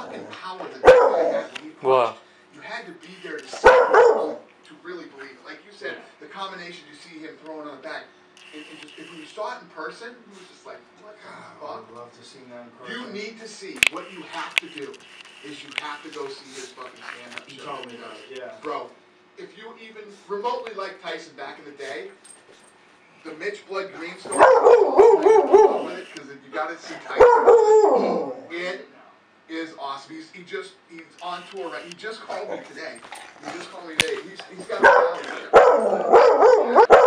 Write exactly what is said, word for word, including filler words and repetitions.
fucking power that that guy had when he punched. Wow. You had to be there to see it, to really believe it. Like you said, the combination you see him throwing on the back. And, and just, if you saw it in person, he was just like, what the fuck? I'd love to see that in person. You need to see. What you have to do is you have to go see his fucking stand-up show. You told me about it, yeah. Bro, if you even remotely like Tyson back in the day, the Mitch Blood Green story, with it, because you got to see Tyson. It is awesome. He's he just he's on tour right. He just called me today. He just called me today. He's he's got a